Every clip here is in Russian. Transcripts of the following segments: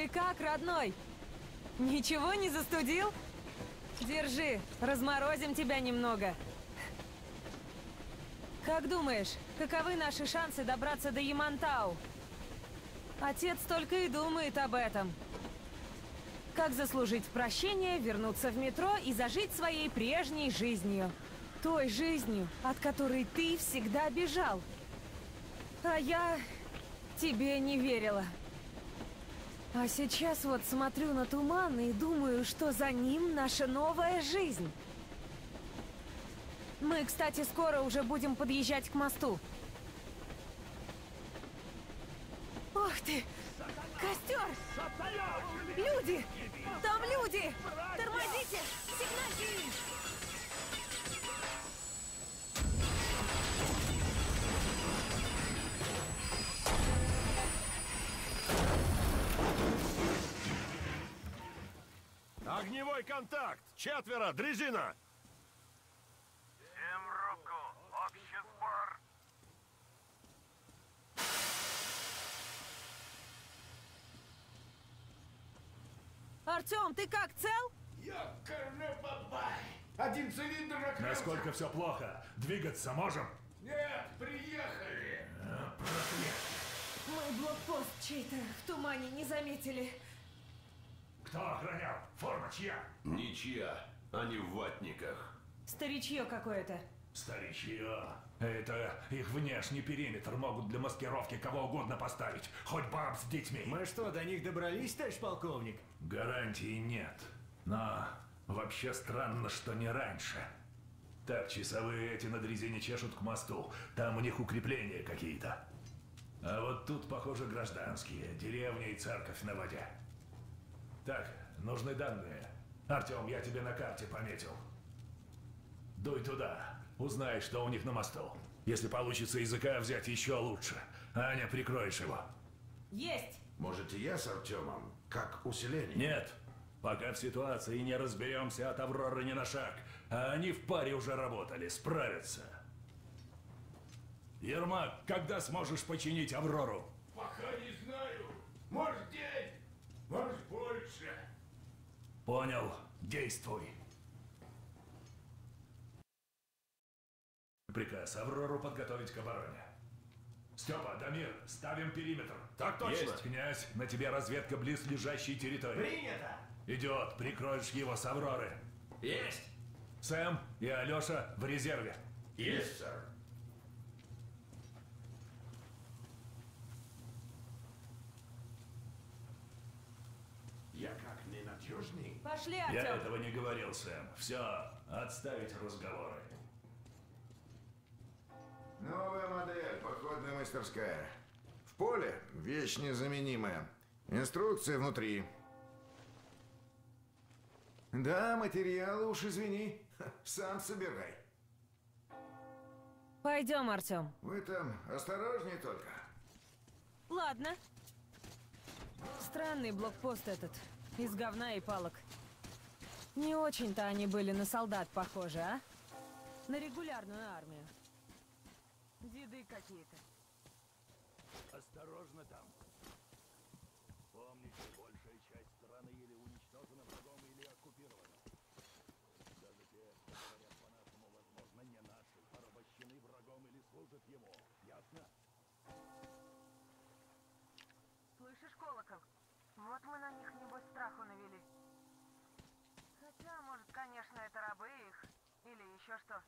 Ты как, родной? Ничего не застудил? Держи, разморозим тебя немного. Как думаешь, каковы наши шансы добраться до Ямантау? Отец только и думает об этом. Как заслужить прощение, вернуться в метро и зажить своей прежней жизнью. Той жизнью, от которой ты всегда бежал. А я тебе не верила. А сейчас вот смотрю на туман и думаю, что за ним наша новая жизнь. Мы, кстати, скоро уже будем подъезжать к мосту. Ох ты! Костер! Люди! Там люди! Тормозите! Сигнальте им! Огневой контакт! Четверо! Дрезина! Всем руку! Общий сбор! Артем, ты как, цел? Ёкарный бабай! Один цилиндр накрылся. Насколько все плохо? Двигаться можем? Нет, приехали! Мой блокпост чей-то в тумане не заметили. Кто охранял? Форма чья? Ничья, они в ватниках. Старичье какое-то. Старичье. Это их внешний периметр могут для маскировки кого угодно поставить. Хоть баб с детьми. Мы что, до них добрались, товарищ полковник? Гарантий нет. Но вообще странно, что не раньше. Так, часовые эти на дрезине чешут к мосту. Там у них укрепления какие-то. А вот тут, похоже, гражданские. Деревня и церковь на воде. Так, нужны данные. Артем, я тебе на карте пометил. Дуй туда. Узнай, что у них на мосту. Если получится языка взять, еще лучше. Аня, прикроешь его. Есть! Можете я с Артемом? Как усиление? Нет. Пока в ситуации не разберемся, от Авроры не на шаг. А они в паре уже работали, справятся. Ермак, когда сможешь починить Аврору? Пока не знаю. Может, день, может, больше. Понял. Действуй. Приказ Аврору подготовить к обороне. Степа, Дамир, ставим периметр. Так точно. Есть, князь, на тебя разведка близлежащей территории. Принято! Идет, прикроешь его с Авроры. Есть! Сэм и Алеша в резерве. Есть, сэр. Я как ненадежный? Пошли, Я Артем! этого не говорил, Сэм. Все, отставить разговоры. Новая модель, походная мастерская. В поле вещь незаменимая. Инструкция внутри. Да, материалы уж извини. Сам собирай. Пойдем, Артем. Вы там осторожней только. Ладно. Странный блокпост этот. Из говна и палок. Не очень-то они были на солдат похожи, а? На регулярную армию. Деды какие-то. Осторожно там. Помните, большая часть страны или уничтожена врагом, или оккупирована. Даже те, кто говорят по-нашему, возможно, не наши, порабощены врагом или служат ему. Ясно? Слышишь, колокол? Вот мы на них, небось, страху навели. Хотя, может, конечно, это рабы их. Или еще что.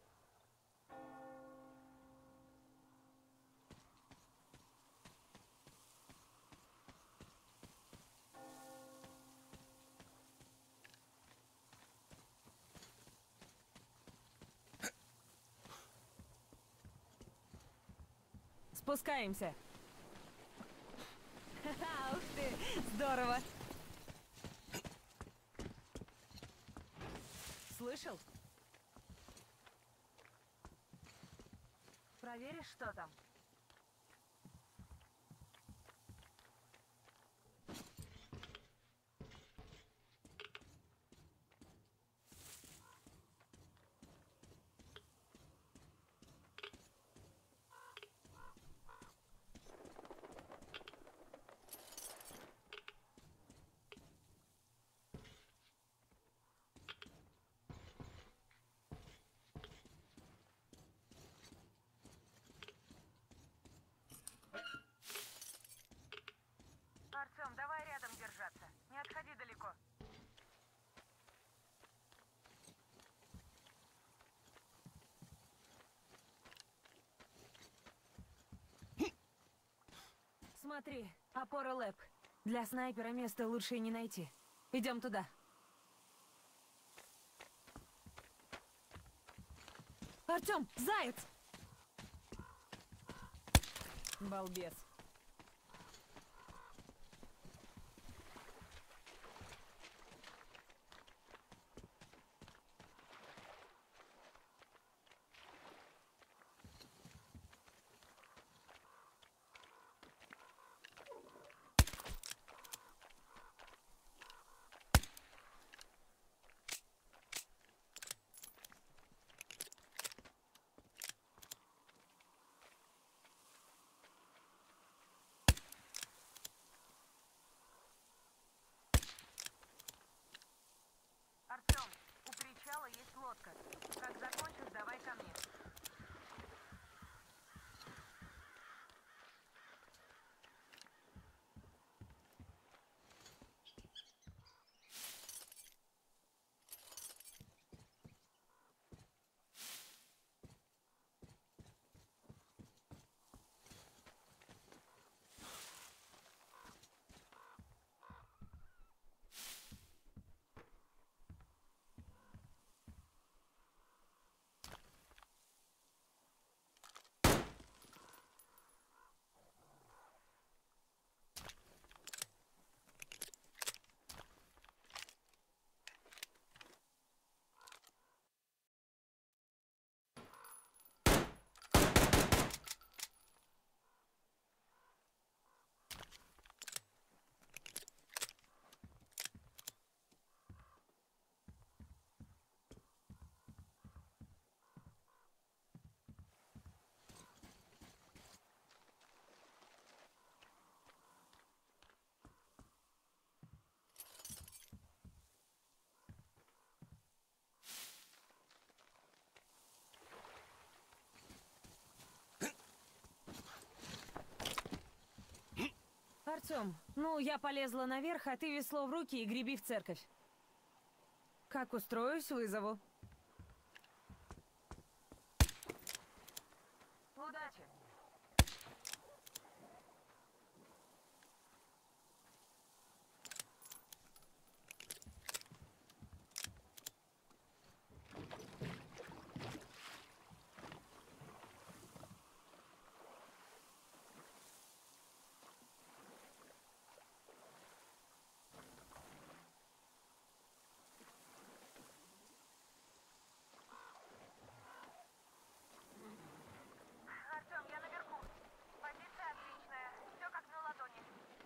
Спускаемся. Ха-ха, ух ты, здорово. Слышал? Проверишь, что там? Смотри, опора ЛЭП. Для снайпера места лучше и не найти. Идем туда. Артем, заяц! Балбес. Артем, у причала есть лодка. Как закончишь, давай ко мне. Артем, ну я полезла наверх, а ты весло в руки и греби в церковь. Как устроюсь, вызову. Удачи! Артем, я наверху. Позиция отличная. Все как на ладони.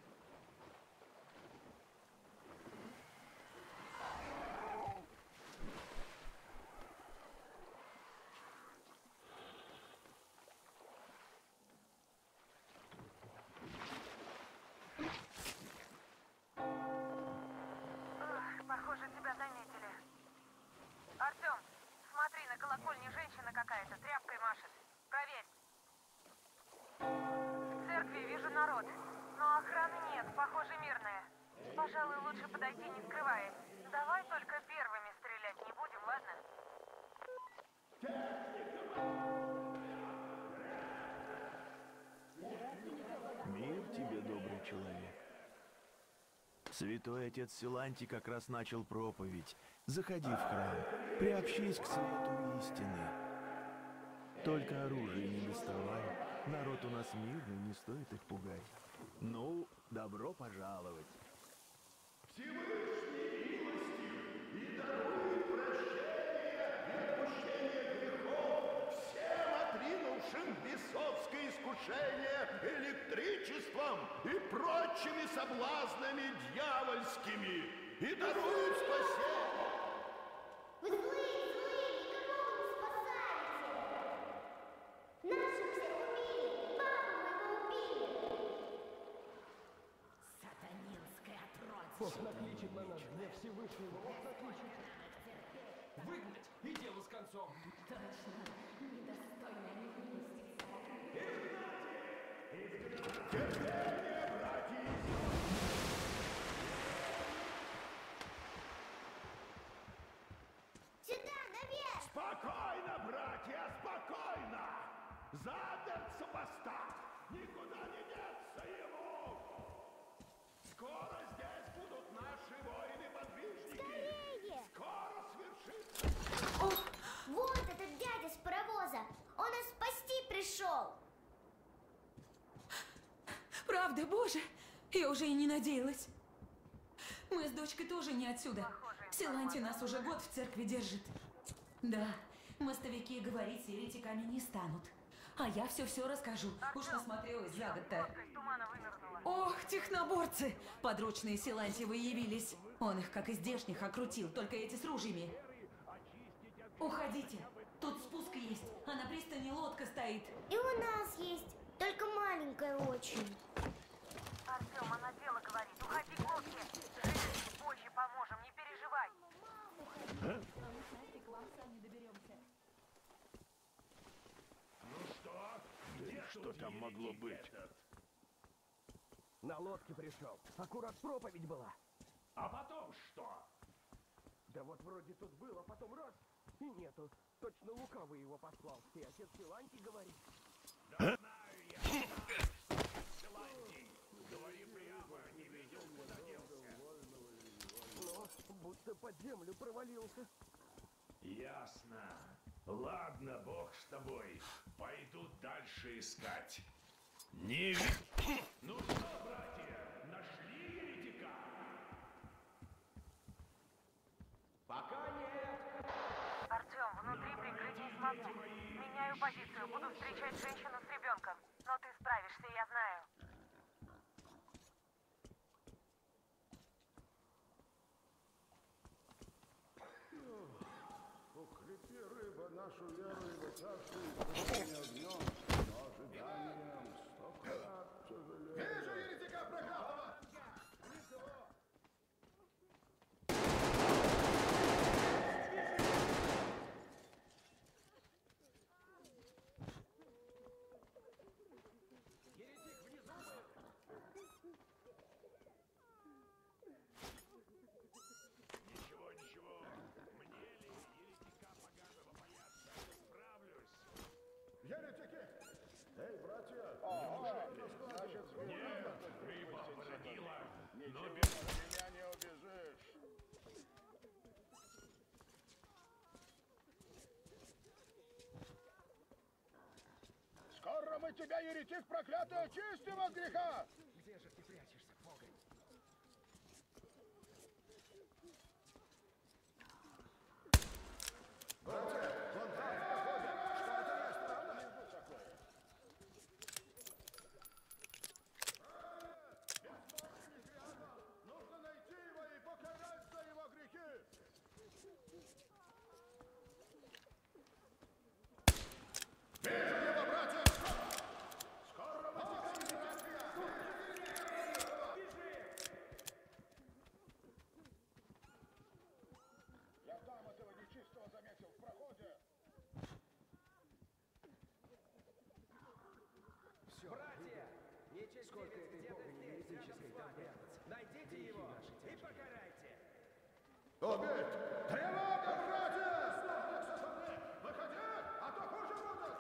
Похоже, тебя заметили. Артем, смотри, на колокольне женщина какая-то тряпкой машет. Проверь. В церкви вижу народ, но охраны нет, похоже, мирная. Пожалуй, лучше подойти, не скрываясь. Давай только первыми стрелять не будем, ладно? Мир тебе, добрый человек. Святой отец Силантий как раз начал проповедь. Заходи в храм, приобщись к свету истины. Только оружие не доставай. Народ у нас мирный, не стоит их пугать. Ну, добро пожаловать. Всевышний милостив и дарует прощение и отпущение грехов всем отринувшим бесовское искушение электричеством и прочими соблазнами дьявольскими, и дарует спасение. Вы злые, никого не спасаете! Наших всех убили! Папу моего убили! Сатанинское отродье! Бог накличет на нас гнев Всевышнего, Бог накличет. Выгнать и дело с концом. Точно, недостойная невинности. Терпение, братья и сестры! Сюда, наверх! Спокойно, братья, спокойно! Заперт супостат! Никуда не деться ему! Скоро здесь будут наши воины-подвижники! Скорее! Скоро свершится! О, Вот этот дядя с паровоза! Он нас спасти пришел! правда, боже, я уже и не надеялась. Мы с дочкой тоже не отсюда. Силанти нас уже год в церкви держит. Да, мостовики говорить с еретиками не станут. А я все расскажу. Уж насмотрелась за год-то. Ох, техноборцы! Подручные Силантьевы явились. Он их, как и здешних, окрутил, только эти с ружьями. Уходите. Тут спуск есть, а на пристани лодка стоит. И у нас есть, только маленькая очень. Артем, она дело говорит. Уходи к лодке. Женщине позже поможем, не переживай. Ну что? Где Что там могло быть? На лодке пришел. Аккурат проповедь была. А потом что? Да вот вроде тут был, а потом раз и нету. Точно лукавый его послал. И отец Силанти говорит. Да знаю я. Силантий. Говори прямо, не видел, куда делся. Но будто под землю провалился. Ясно. Ладно, бог с тобой. Пойду дальше искать. Не ви... Ну что, братья, нашли еретика? Пока нет. Артем, внутри прикрыть смогу. Меняю позицию, буду встречать женщину с ребенком. Но ты справишься, я знаю. Укрепи, рыба, нашу веру и высадку испытания огнем, но ожиданием стократ тяжелее. Вижу еретика проклятого! Ничего, ничего. Мне ли еретика поганого бояться? Справлюсь. Еретики! Эй, братья! Нет, рыба породила, но без... Меня не убежишь! Скоро мы тебя, еретик проклятый, очистим от греха! Где же ты прячешься, погонь? Нужно найти его и покарать за его грехи! Вижу его, братья! Скоро мы Я там этого нечистого заметил в проходе! Все, братья! Сколько этой погони еретической там прятаться? Найдите его и покарайте! Убить! Тревога, братья! Снова со стороны! Выходи, а то хуже будет!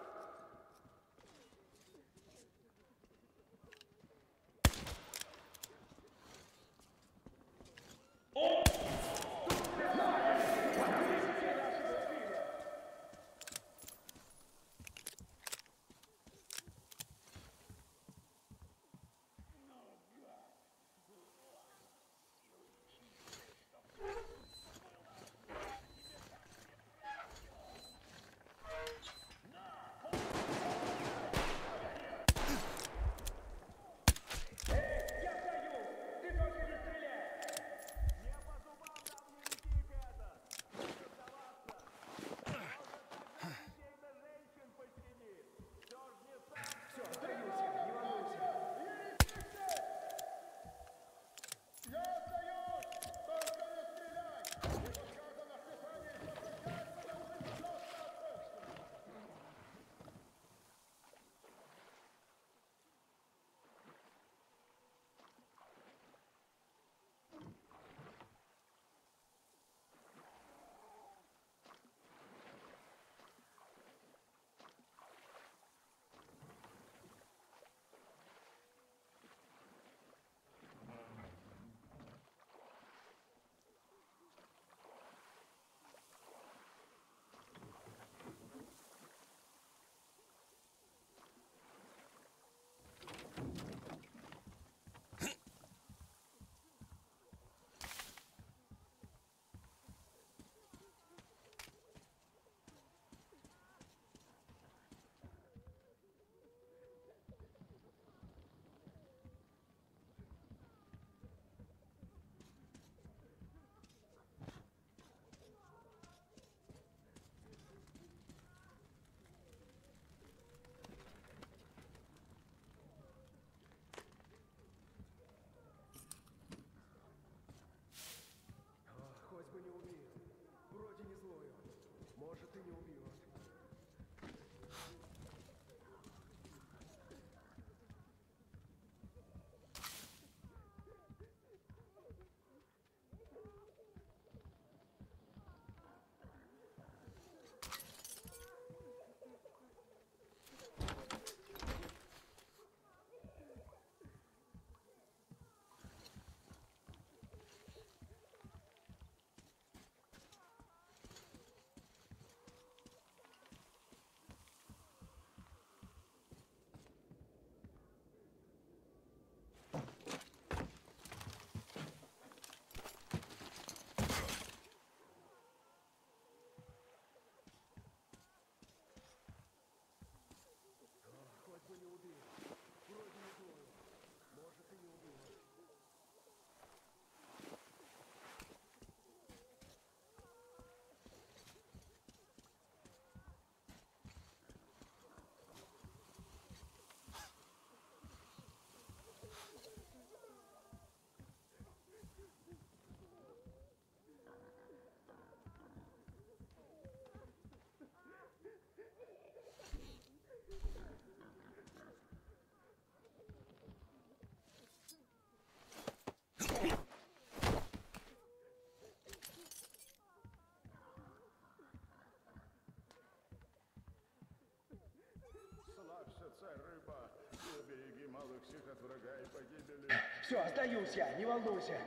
царь рыба, и убереги малых всех от врага и погибели. Все, остаюсь я, не волнуйся.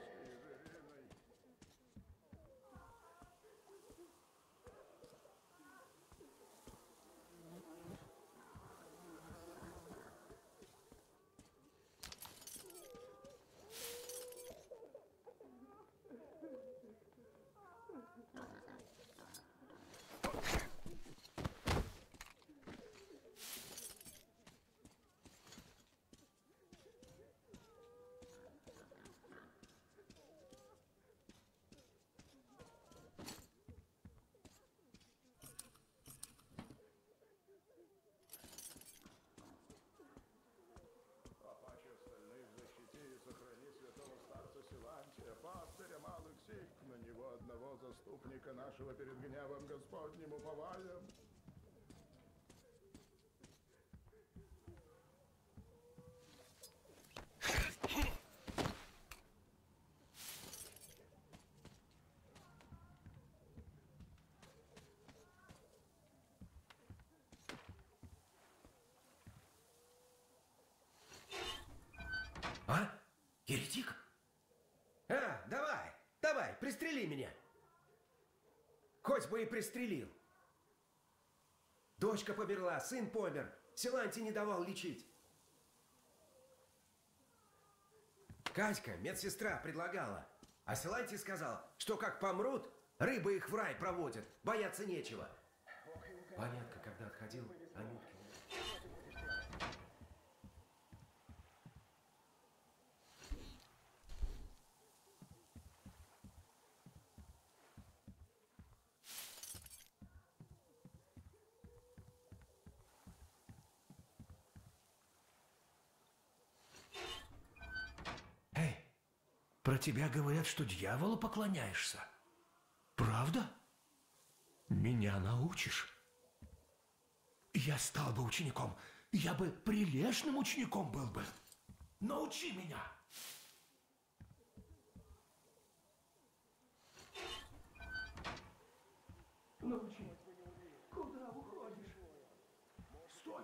Папаще остальных защити и сохрани святого старца Силантия, пастыря малых сик, на него одного заступника нашего перед гневом Господним уповаем. А? Еретик? Давай, давай, пристрели меня. Хоть бы и пристрелил. Дочка померла, сын помер. Силантий не давал лечить. Катька, медсестра, предлагала. А Силантий сказал, что как помрут, рыбы их в рай проводят. Бояться нечего. Понятно, когда отходил, Анютка. Про тебя говорят, что дьяволу поклоняешься. Правда? Меня научишь? Я стал бы учеником. Я бы прилежным учеником был бы. Научи меня. Научи. Куда уходишь? Стой.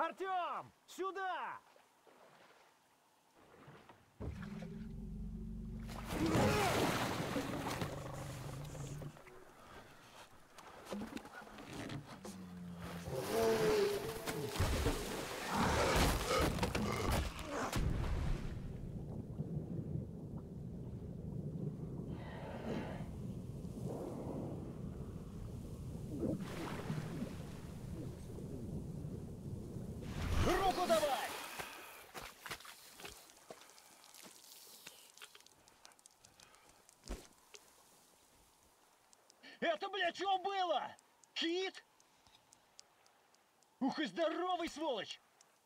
Артем! Сюда! Руку давай! Это, блядь, что было? Кит? Ух и здоровый, сволочь!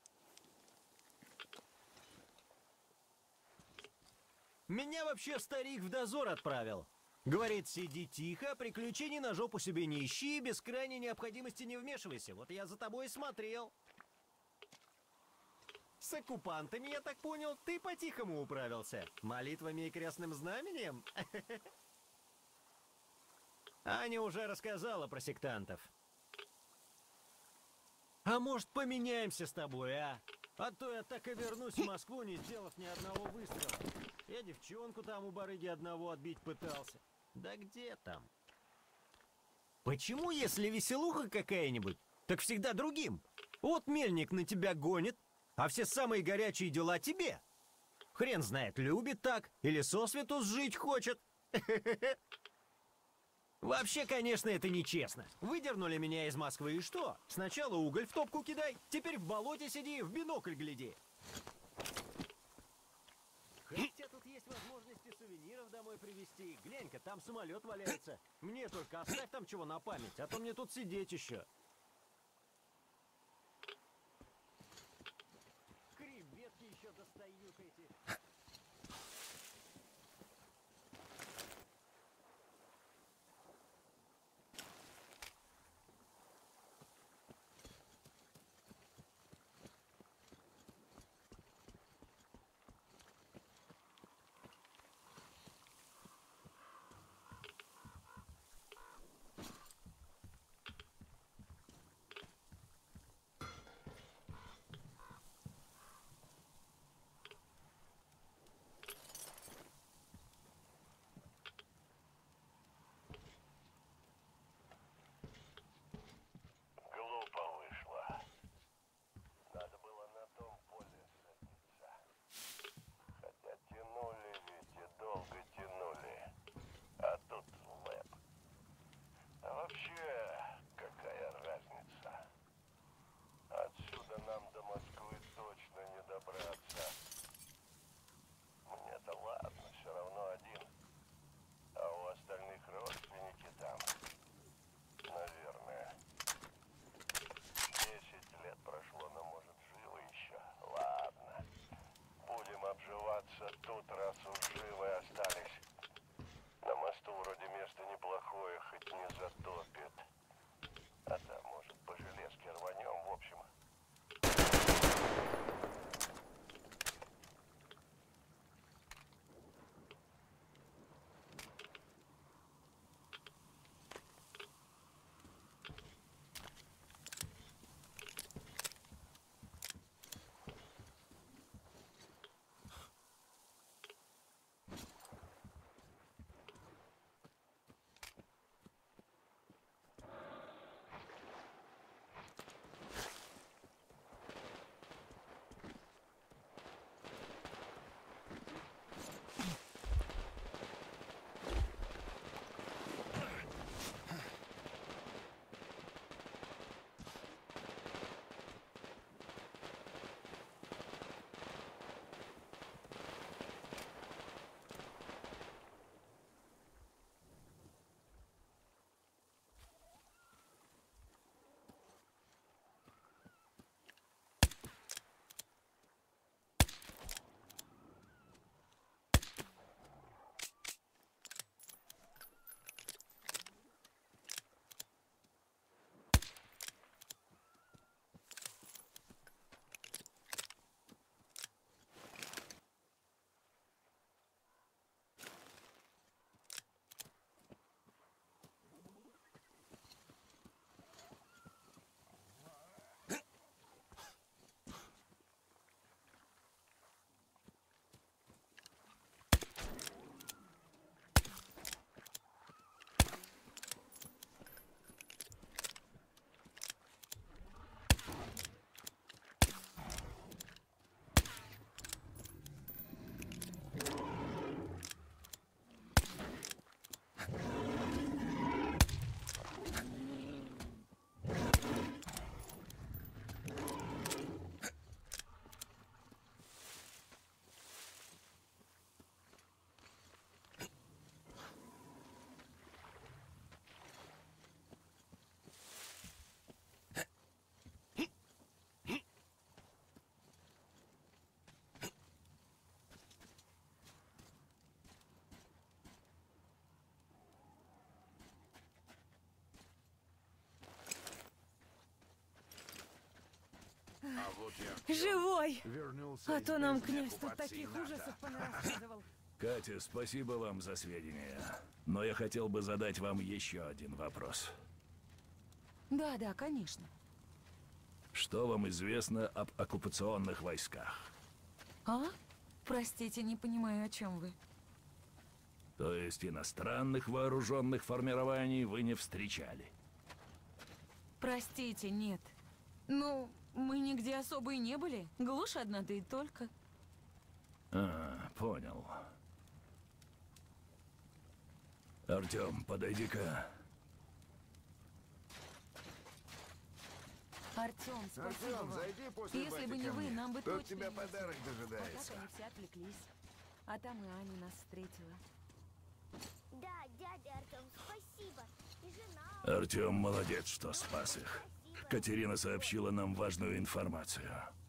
Меня вообще старик в дозор отправил. Говорит, сиди тихо, приключений на жопу себе не ищи, без крайней необходимости не вмешивайся. Вот я за тобой и смотрел. С оккупантами, я так понял, ты по-тихому управился. Молитвами и крестным знаменем? Аня уже рассказала про сектантов. А может, поменяемся с тобой, а? А то я так и вернусь в Москву, не сделав ни одного выстрела. Я девчонку там у барыги одного отбить пытался. Да где там? Почему, если веселуха какая-нибудь, так всегда другим? Вот мельник на тебя гонит, а все самые горячие дела тебе. Хрен знает, любит так или сосвету сжить хочет. Вообще, конечно, это нечестно. Выдернули меня из Москвы и что? Сначала уголь в топку кидай, теперь в болоте сиди, в бинокль гляди. Хотя тут есть возможности сувениров домой привезти. Глянь-ка, там самолет валяется. Мне только оставь там чего на память, а то мне тут сидеть еще. Креветки еще достают эти. Живой! Вернулся А из то нам бездны князь тут оккупации таких НАТО. ужасов понарассказывал. Катя, спасибо вам за сведения. Но я хотел бы задать вам еще один вопрос. Да, конечно. Что вам известно об оккупационных войсках? А? Простите, не понимаю, о чем вы. То есть иностранных вооруженных формирований вы не встречали? Простите, нет. Ну, мы нигде особо и не были. Глушь одна, да и только. Понял. Артем, подойди-ка. Артем, спасибо Артем, вам. зайди после Если бати бы не ко вы, мне. нам бы Тут точно тебя не подарок встретились. дожидается. А так они все отвлеклись. А там и Аня нас встретила. Да, дядя Артем, спасибо. И жена... Артем молодец, что спас их. Катерина сообщила нам важную информацию.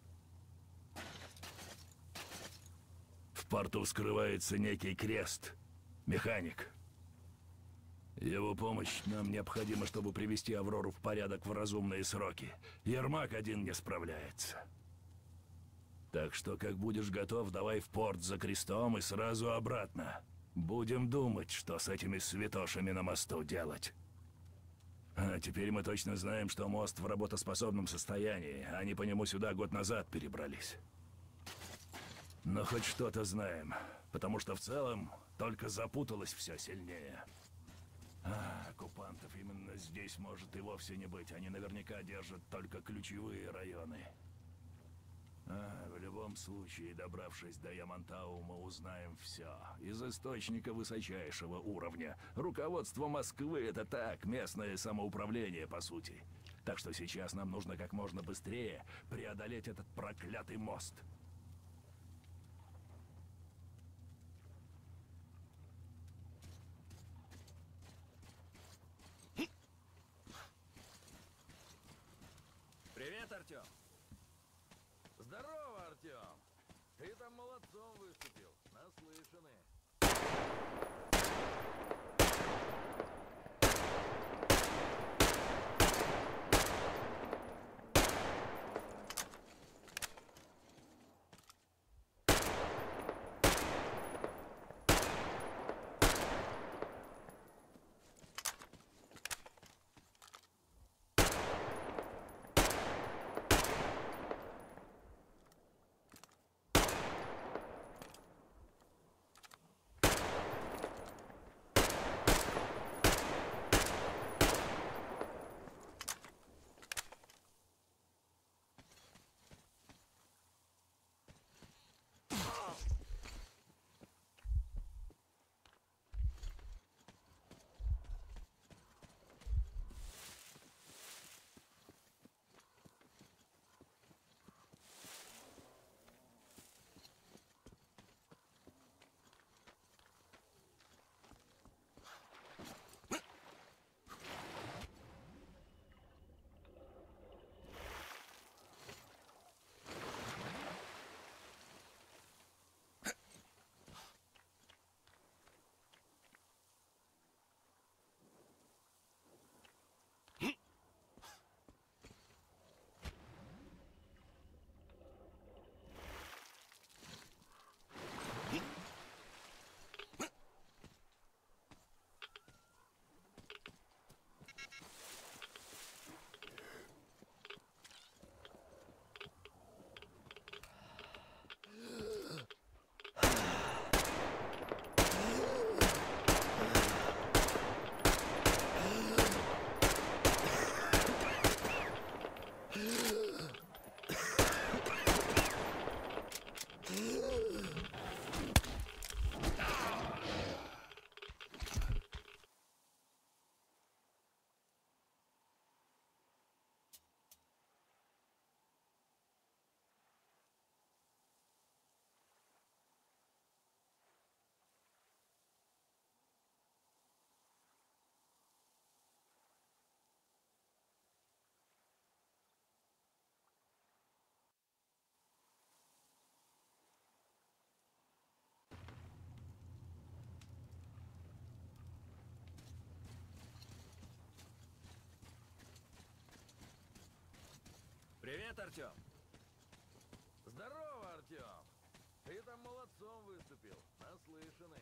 В порту скрывается некий Крест. Механик. Его помощь нам необходима, чтобы привести Аврору в порядок в разумные сроки. Ермак один не справляется. Так что, как будешь готов, давай в порт за Крестом и сразу обратно. Будем думать, что с этими святошами на мосту делать. А теперь мы точно знаем, что мост в работоспособном состоянии. Они по нему сюда год назад перебрались. Но хоть что-то знаем, потому что в целом только запуталось все сильнее. Оккупантов именно здесь может и вовсе не быть. Они наверняка держат только ключевые районы. В любом случае, добравшись до Ямантау, мы узнаем все. Из источника высочайшего уровня. Руководство Москвы — это так, местное самоуправление, по сути. Так что сейчас нам нужно как можно быстрее преодолеть этот проклятый мост. Привет, Артем. Здорово, Артем. Ты там молодцом выступил. Наслышаны. Привет, Артем. молодцом выступил. Наслышаны.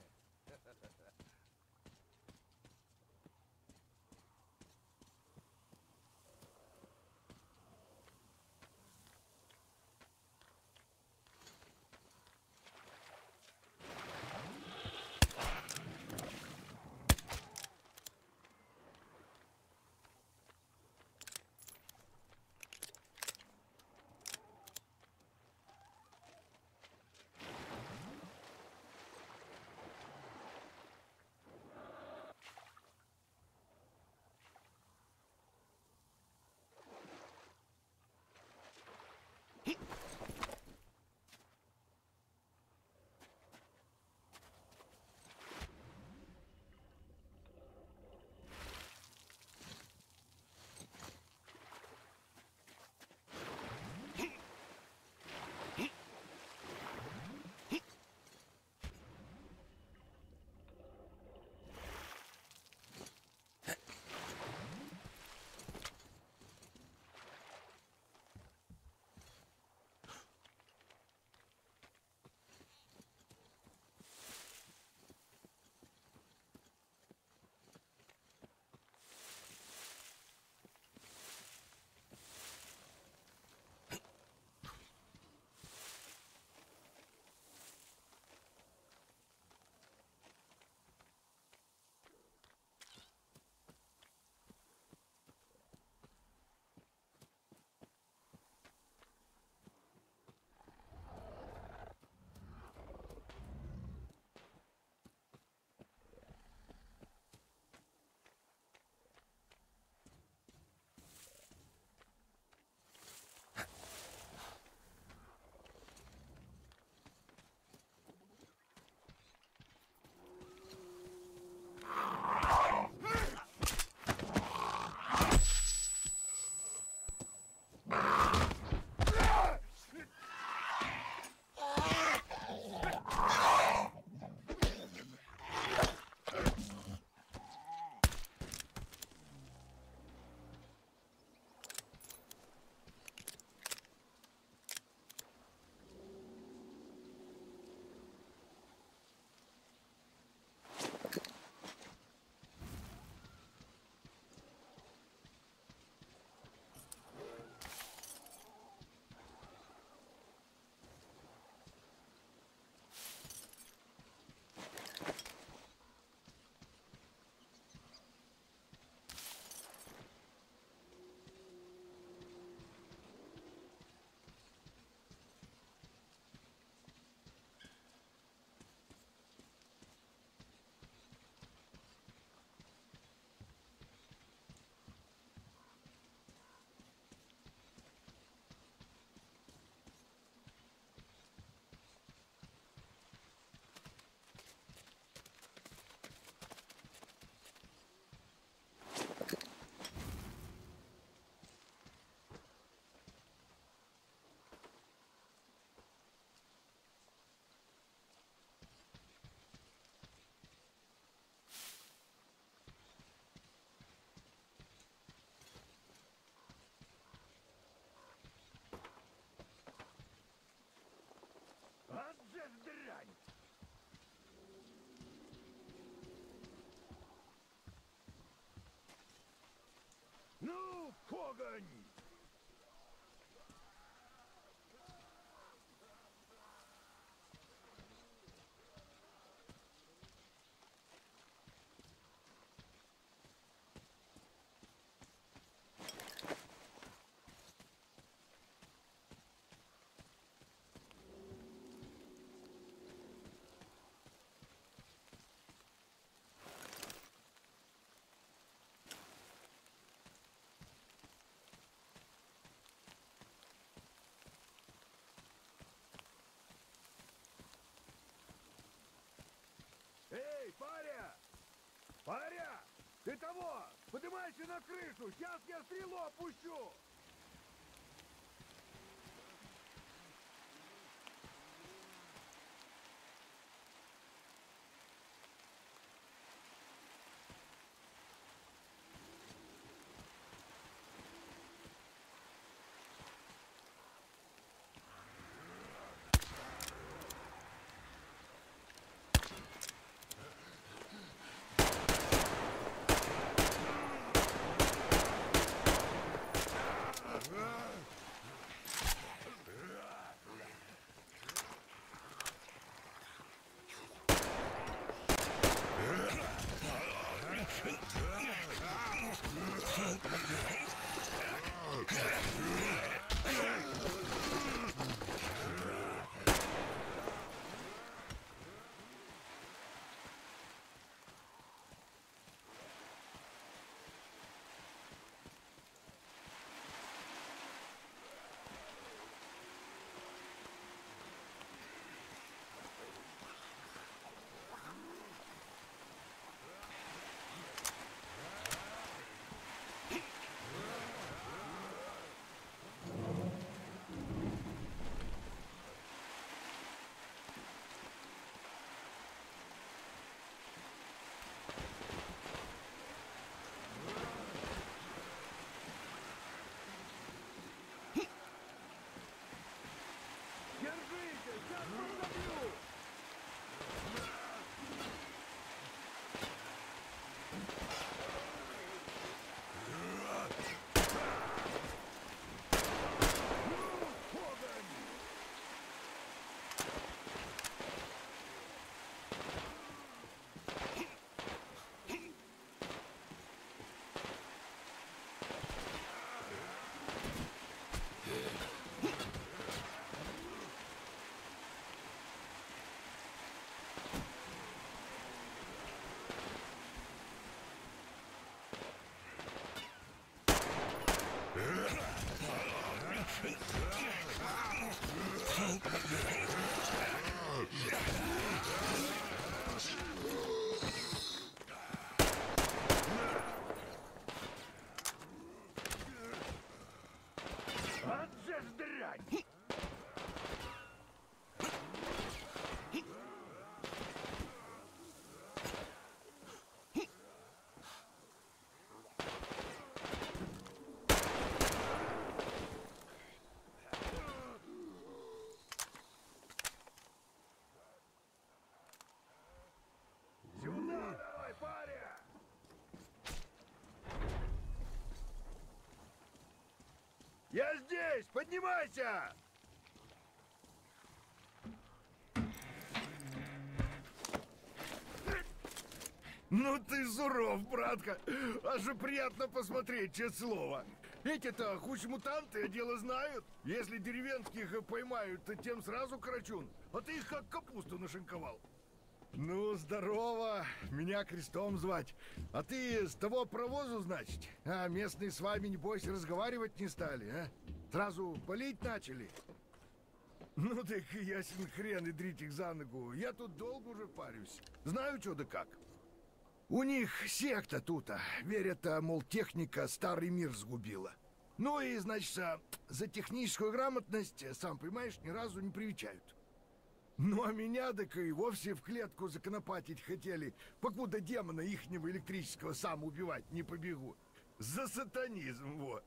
Ну, погонь! Эй, паря! Паря! Ты того! Поднимайся на крышу! Сейчас я стрелу опущу! Поддавлю! Вот же ж дрянь! Сюда давай, паря! Я здесь! Поднимайся! Ну ты суров, братка. Аж же приятно посмотреть, честное слово. Эти-то хоть мутанты, а дело знают. Если деревенских поймают, то тем сразу карачун. А ты их как капусту нашинковал. Ну, здорово. Меня Крестом звать. А ты с того провозу, значит? А местные с вами, небось, разговаривать не стали, а? Сразу палить начали? Ну так ясен хрен и дрить их за ногу. Я тут долго уже парюсь. Знаю, что да как. У них секта тут, верят, мол, техника старый мир сгубила. Ну и, значит, за техническую грамотность, сам понимаешь, ни разу не привечают. Ну а меня так и вовсе в клетку законопатить хотели, покуда демона ихнего электрического сам убивать не побегу. За сатанизм, вот.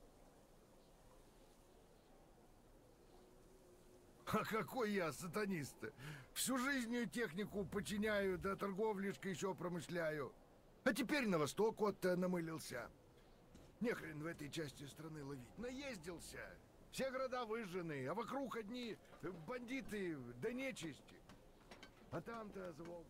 А какой я сатанист-то? Всю жизнь технику подчиняю, да торговлишкой еще промышляю. А теперь на восток вот намылился. Нехрен в этой части страны ловить. Наездился. Все города выжжены, а вокруг одни бандиты да нечисти. А там-то звон.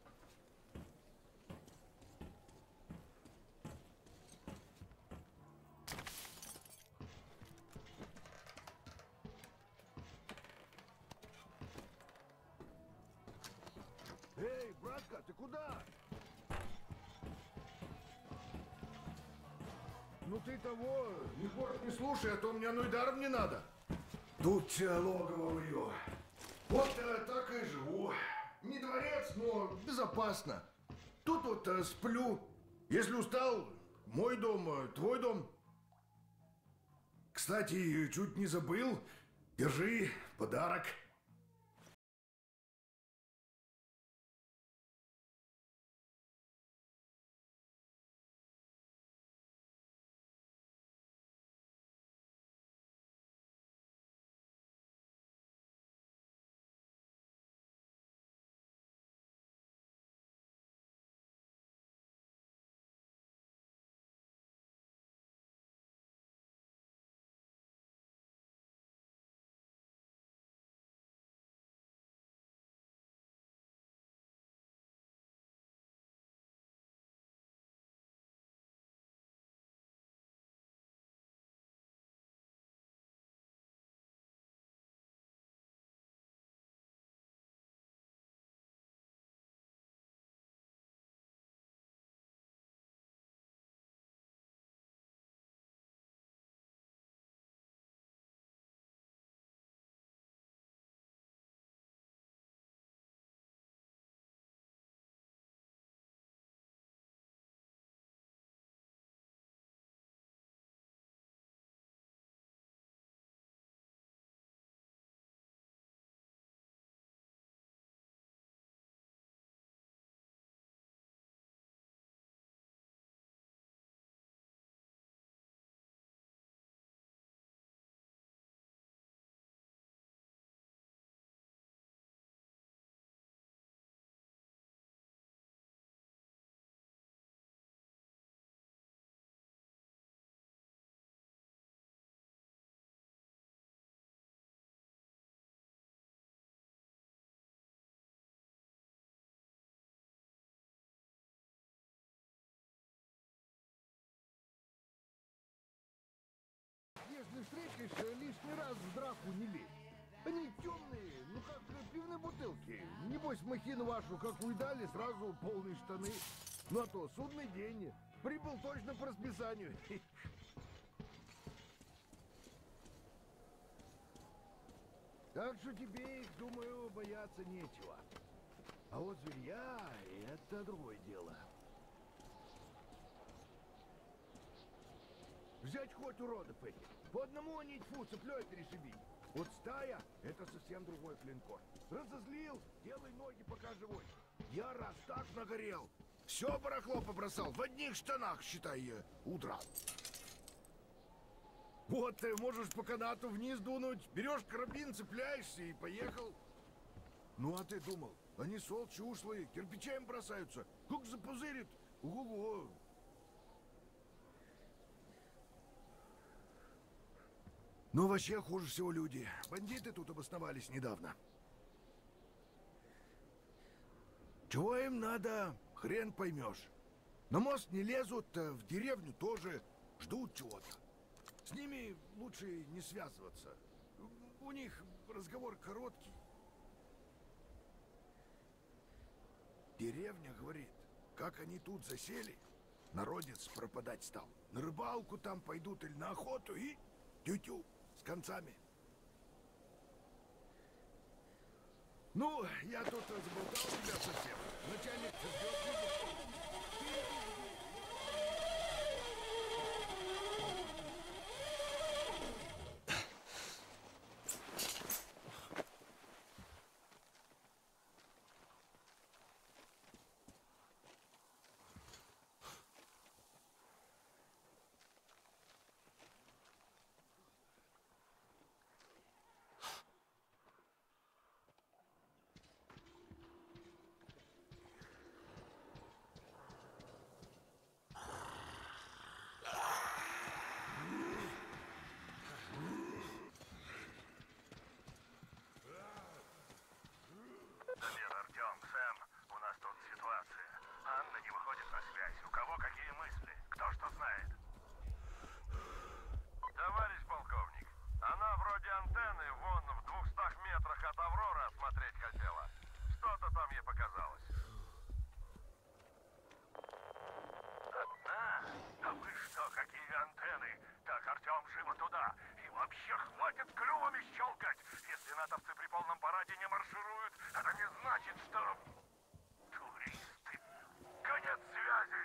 Эй, братка, ты куда? Ну ты того, не город не слушай, а то мне ну и даром не надо. Тут логово мое. Вот так и живу. Не дворец, но безопасно. Тут вот сплю. Если устал, мой дом, твой дом. Кстати, чуть не забыл. Держи, подарок. если встретишь, лишний раз в драку не лезь. Они темные, ну как пивные бутылки. Небось, махину вашу, как уйдали, сразу полные штаны. Ну а то, судный день. Прибыл точно по расписанию. Так что тебе их, думаю, бояться нечего. А вот зверья — это другое дело. Взять хоть уродов этих. По одному они тьфу, цеплей перешибить. Вот стая — это совсем другой клинкор. Разозлил, делай ноги, пока живой. Я раз так нагорел. Все барахло побросал, в одних штанах, считай, утром. Вот ты можешь по канату вниз дунуть, берешь карабин, цепляешься и поехал. Ну а ты думал, они сволочи ушлые, кирпичами бросаются, как запузырит. Ого-го. Ну вообще хуже всего люди. Бандиты тут обосновались недавно. Чего им надо, хрен поймешь. На мост не лезут, а в деревню тоже ждут чего-то. С ними лучше не связываться. У них разговор короткий. Деревня говорит, как они тут засели, народец пропадать стал. На рыбалку там пойдут или на охоту и тю-тю с концами. Ну, я тут заболтал тебя совсем. Начальник ждет. Привет, Артем, Сэм. У нас тут ситуация. Анна не выходит на связь. У кого какие мысли? Кто что знает? Товарищ полковник, она вроде антенны вон в 200 метрах от Авроры осмотреть хотела. Что-то там ей показалось. А вы что, какие антенны? Так, Артем, живо туда. И вообще хватит клювами щелкать. Если натовцы при полном параде не маршируют, это не значит, что... Туристы. Конец связи.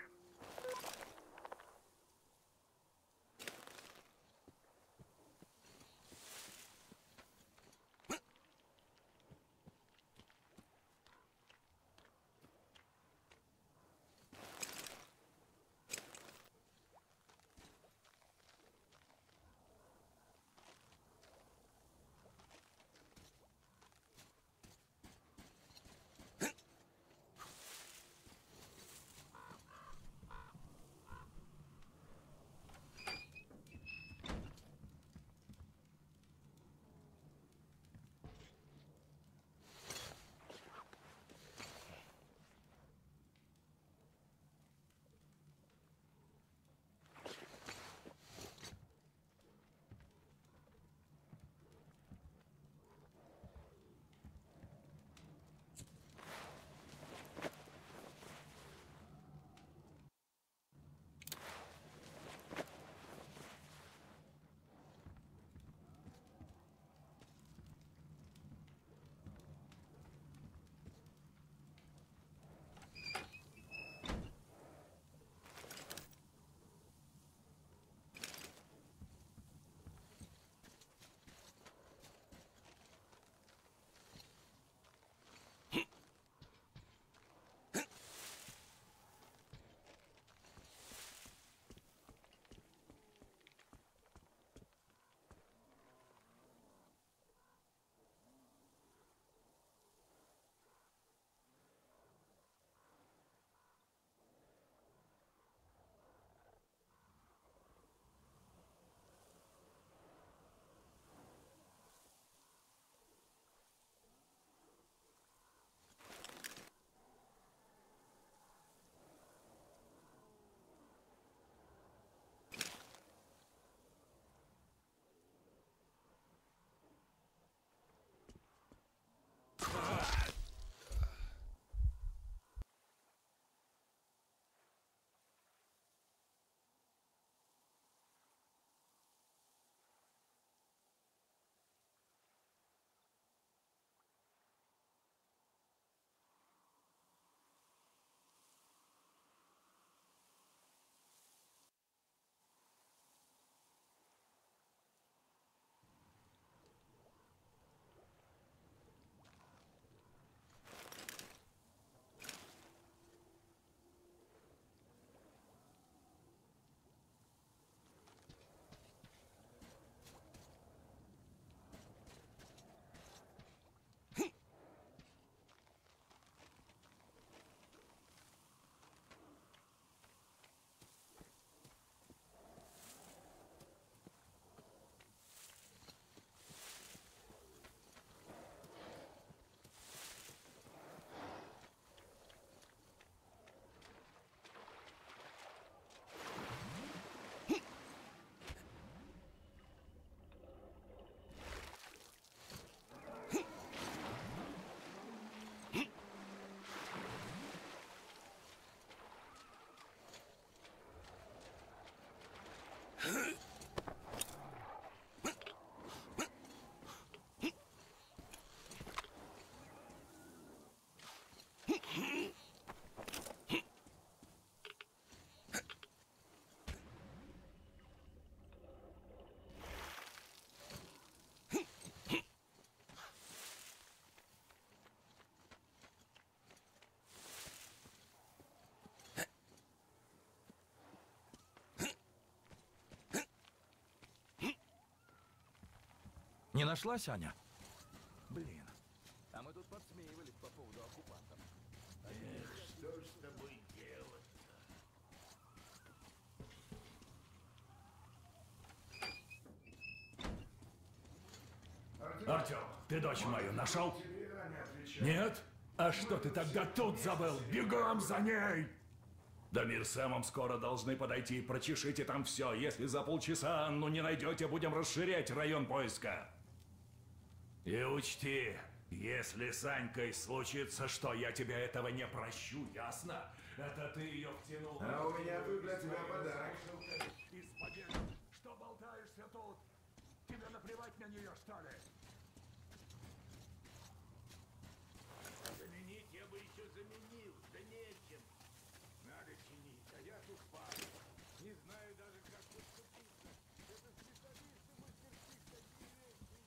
Не нашлась, Аня? Блин. А мы тут подсмеивались по поводу оккупантов. Эх, что ж с тобой делать-то? Артем, ты дочь мою нашел? Нет? А что ты тогда тут забыл? Бегом за ней! Дамир с Сэмом скоро должны подойти. Прочешите там все. Если за полчаса Анну не найдете, будем расширять район поиска. И учти, если с Анькой случится что, я тебе этого не прощу, ясно? Это ты ее втянул. А у меня тут для тебя подарок. Из победы. Что болтаешься тут? Тебе наплевать на нее, что ли? Заменить я бы еще заменил, да нечем. Надо чинить, а я тут парень. Не знаю даже, как поступиться. Это специалисты мастерских такие вещи.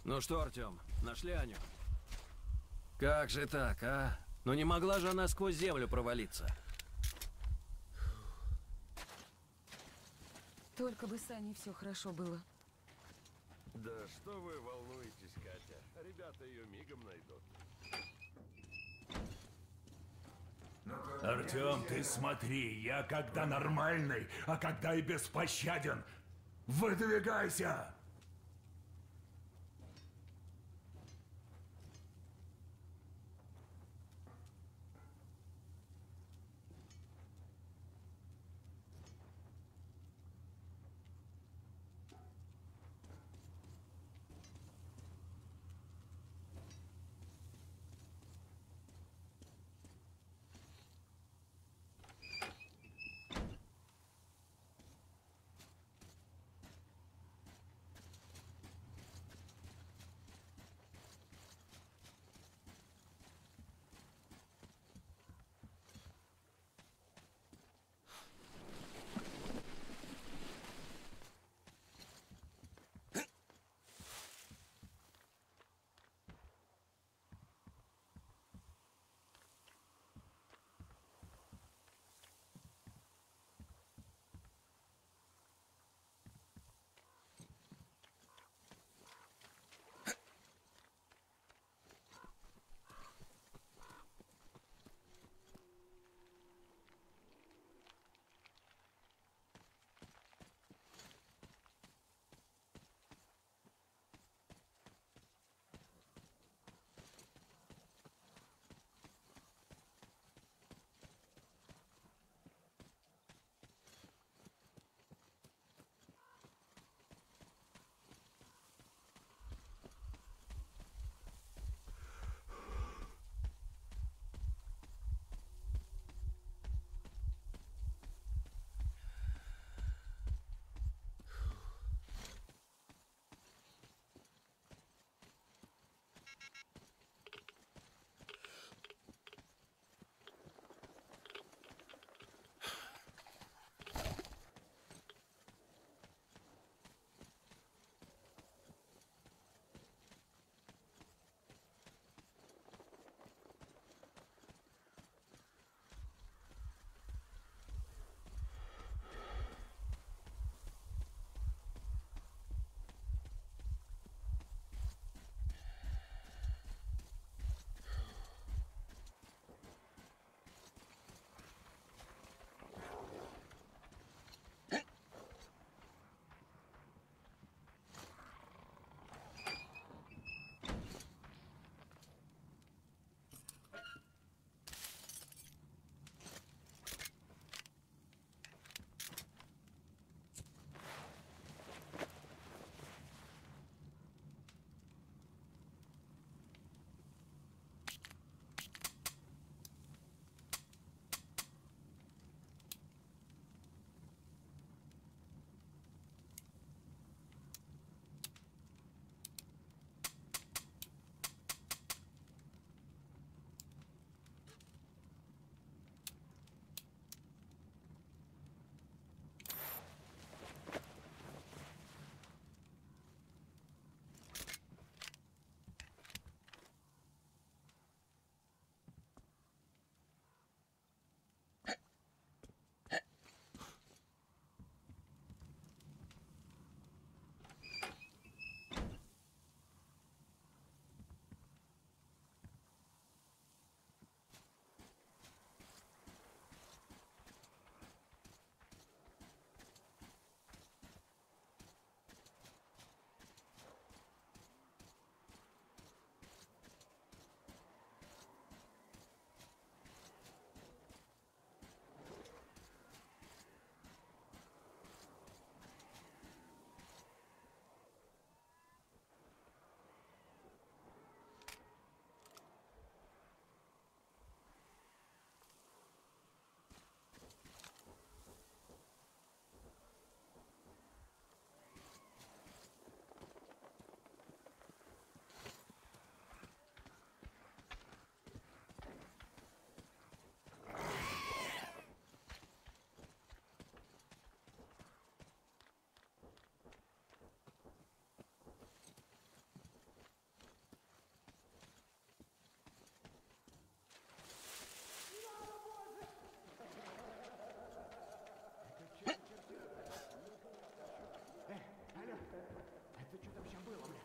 Ну что, Артем, нашли Аню? Как же так, а? Ну не могла же она сквозь землю провалиться. Только бы с Аней все хорошо было. Да что вы волнуетесь, Катя? Ребята ее мигом найдут. Артем, ты смотри, я когда нормальный, а когда и беспощаден. Выдвигайся! Это что там сейчас было, блядь?